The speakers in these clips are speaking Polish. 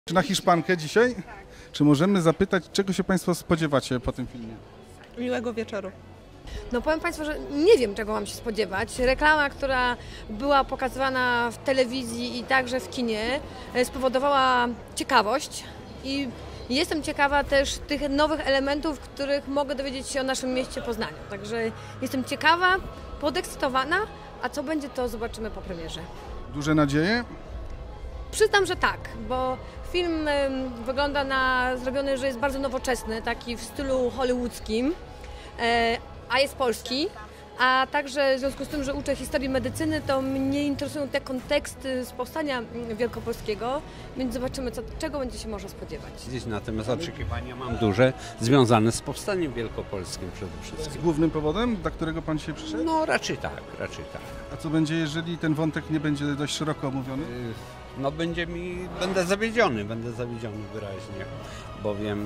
Czy na Hiszpankę dzisiaj? Czy możemy zapytać, czego się Państwo spodziewacie po tym filmie? Miłego wieczoru. No powiem Państwu, że nie wiem, czego mam się spodziewać. Reklama, która była pokazywana w telewizji i także w kinie, spowodowała ciekawość i jestem ciekawa też tych nowych elementów, których mogę dowiedzieć się o naszym mieście Poznaniu. Także jestem ciekawa, podekscytowana, a co będzie, to zobaczymy po premierze. Duże nadzieje? Przyznam, że tak, bo film wygląda na zrobiony, że jest bardzo nowoczesny, taki w stylu hollywoodzkim, a jest polski, a także w związku z tym, że uczę historii medycyny, to mnie interesują te konteksty z powstania wielkopolskiego, więc zobaczymy, czego będzie się można spodziewać. Natomiast oczekiwania mam duże, związane z powstaniem wielkopolskim przede Z wszystkim. głównym powodem, dla którego Pan dzisiaj przyszedł? No raczej tak, raczej tak. A co będzie, jeżeli ten wątek nie będzie dość szeroko omówiony? No będę zawiedziony wyraźnie, bowiem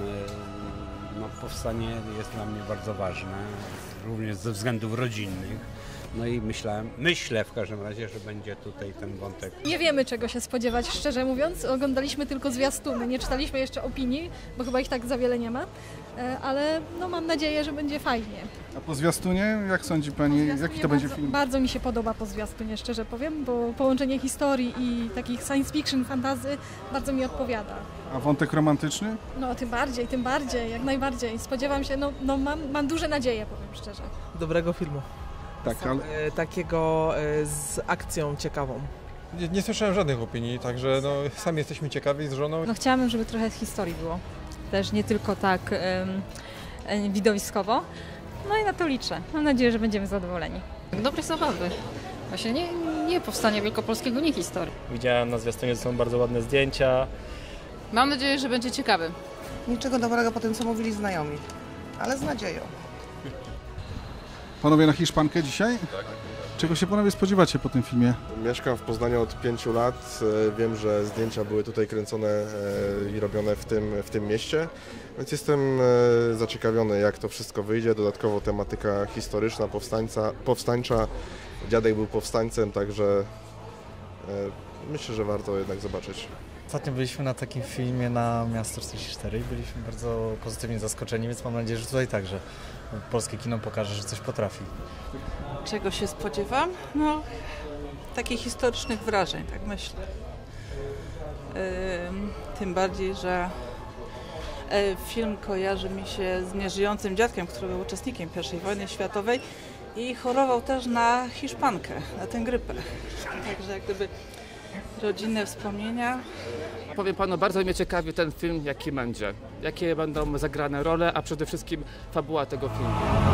no, powstanie jest dla mnie bardzo ważne, również ze względów rodzinnych. No i myślę w każdym razie, że będzie tutaj ten wątek. Nie wiemy, czego się spodziewać, szczerze mówiąc. Oglądaliśmy tylko zwiastuny, nie czytaliśmy jeszcze opinii, bo chyba ich tak za wiele nie ma, ale no, mam nadzieję, że będzie fajnie. A po zwiastunie, jak sądzi Pani, jaki to będzie film? Bardzo mi się podoba po zwiastunie, szczerze powiem, bo połączenie historii i takich science fiction, fantasy bardzo mi odpowiada. A wątek romantyczny? No tym bardziej, jak najbardziej. Spodziewam się, mam duże nadzieje, powiem szczerze. Dobrego filmu. Tak, ale Takiego z akcją ciekawą. Nie słyszałem żadnych opinii, także no, sami jesteśmy ciekawi z żoną. No chciałabym, żeby trochę historii było. Też nie tylko tak widowiskowo. No i na to liczę. Mam nadzieję, że będziemy zadowoleni. Dobrej zabawy. Właśnie nie powstania wielkopolskiego, nie historii. Widziałem na zwiastunie, że są bardzo ładne zdjęcia. Mam nadzieję, że będzie ciekawy. Niczego dobrego po tym, co mówili znajomi, ale z nadzieją. Panowie na Hiszpankę dzisiaj? Tak. Czego się Panowie spodziewacie po tym filmie? Mieszkam w Poznaniu od 5 lat. Wiem, że zdjęcia były tutaj kręcone i robione w tym mieście, więc jestem zaciekawiony, jak to wszystko wyjdzie. Dodatkowo tematyka historyczna, powstańcza. Dziadek był powstańcem, także myślę, że warto jednak zobaczyć. Ostatnio byliśmy na takim filmie na Miasto 44 i byliśmy bardzo pozytywnie zaskoczeni, więc mam nadzieję, że tutaj także polskie kino pokaże, że coś potrafi. Czego się spodziewam? No, takich historycznych wrażeń, tak myślę. Tym bardziej, że film kojarzy mi się z nieżyjącym dziadkiem, który był uczestnikiem I wojny światowej i chorował też na hiszpankę, na tę grypę. Także jak gdyby rodzinne wspomnienia. Powiem Panu, bardzo mnie ciekawi ten film, jaki będzie. Jakie będą zagrane role, a przede wszystkim fabuła tego filmu.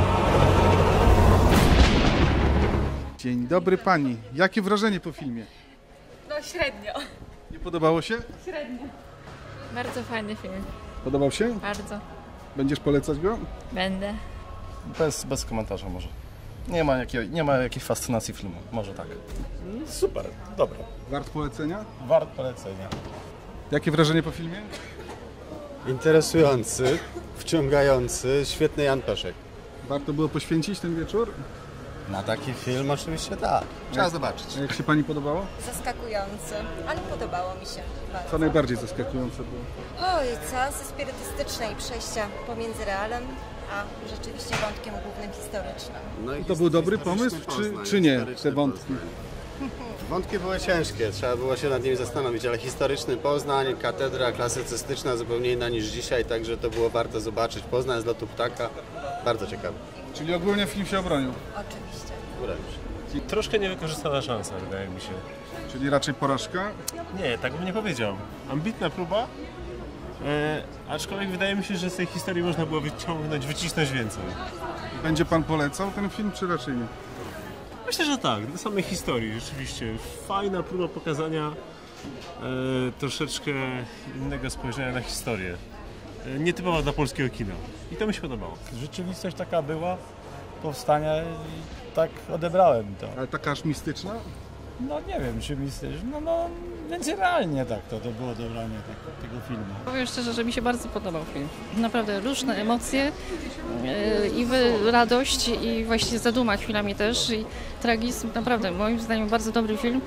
Dzień dobry Pani. Jakie wrażenie po filmie? No średnio. Nie podobało się? Średnio. Bardzo fajny film. Podobał się? Bardzo. Będziesz polecać go? Będę. Bez komentarza może. Nie ma jakiejś fascynacji filmu, może tak. Super, dobra. Wart polecenia? Wart polecenia. Jakie wrażenie po filmie? Interesujący, wciągający, świetny Jan Peszek. Warto było poświęcić ten wieczór? Na taki film oczywiście tak. Trzeba zobaczyć. A jak się Pani podobało? Zaskakujący, ale podobało mi się bardzo. Co najbardziej zaskakujące było? Oj, czasy spirytystyczne i przejścia pomiędzy realem a rzeczywiście wątkiem głównym historycznym. No I to był dobry pomysł, czy nie, te wątki? Wątki były ciężkie, trzeba było się nad nimi zastanowić, ale historyczny Poznań, katedra klasycystyczna zupełnie inna niż dzisiaj, także to było warto zobaczyć. Poznań z lotu ptaka, bardzo ciekawe. Czyli ogólnie film się obronił? Oczywiście. Wręcz. Troszkę niewykorzystana szansa, wydaje mi się. Czyli raczej porażka? Nie, tak bym nie powiedział. Ambitna próba, aczkolwiek wydaje mi się, że z tej historii można było wycisnąć więcej. Będzie Pan polecał ten film, czy raczej nie? Myślę, że tak, dla samej historii rzeczywiście. Fajna próba pokazania troszeczkę innego spojrzenia na historię. Nietypowa dla polskiego kina. I to mi się podobało. Rzeczywistość taka była, powstania i tak odebrałem to. Ale taka aż mistyczna? No nie wiem, czy mistyczna, więc realnie tak to było dobranie tego filmu. Powiem szczerze, że mi się bardzo podobał film. Naprawdę różne emocje i radość i właśnie zaduma chwilami też i tragizm. Naprawdę moim zdaniem bardzo dobry film.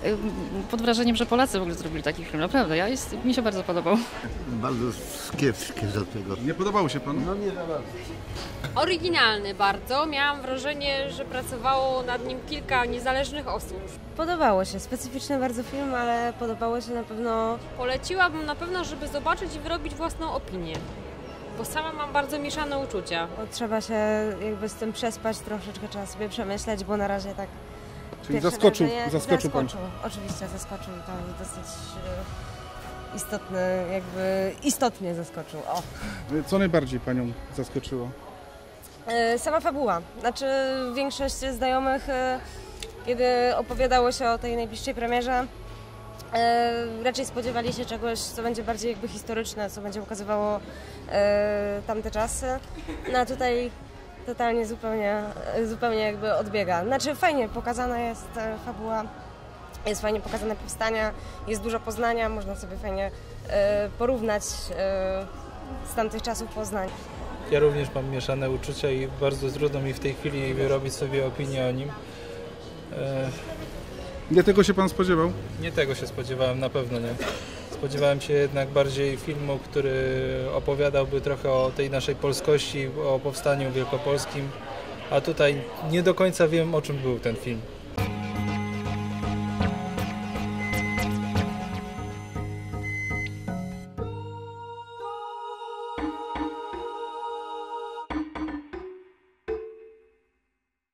pod wrażeniem, że Polacy w ogóle zrobili taki film. Naprawdę, mi się bardzo podobał. Bardzo kiepskie do tego. Nie podobało się panu? No nie za bardzo. Oryginalny bardzo. Miałam wrażenie, że pracowało nad nim kilka niezależnych osób. Podobało się. Specyficzny bardzo film, ale podobało się na pewno. Poleciłabym na pewno, żeby zobaczyć i wyrobić własną opinię. Bo sama mam bardzo mieszane uczucia. Bo trzeba się jakby z tym przespać, troszeczkę trzeba sobie przemyśleć, bo na razie tak. Czyli pierwsze zaskoczył pan. Oczywiście zaskoczył. To dosyć istotnie zaskoczył. O. Co najbardziej panią zaskoczyło? Sama fabuła. Znaczy większość znajomych, kiedy opowiadało się o tej najbliższej premierze, raczej spodziewali się czegoś, co będzie bardziej jakby historyczne, co będzie ukazywało tamte czasy. No a tutaj totalnie zupełnie jakby odbiega. Znaczy fajnie pokazana jest fabuła, jest fajnie pokazane powstania, jest dużo Poznania, można sobie fajnie porównać z tamtych czasów Poznań. Ja również mam mieszane uczucia i bardzo trudno mi w tej chwili wyrobić sobie opinię o nim. Nie tego się pan spodziewał? Nie tego się spodziewałem, na pewno nie. Spodziewałem się jednak bardziej filmu, który opowiadałby trochę o tej naszej polskości, o powstaniu wielkopolskim, a tutaj nie do końca wiem, o czym był ten film.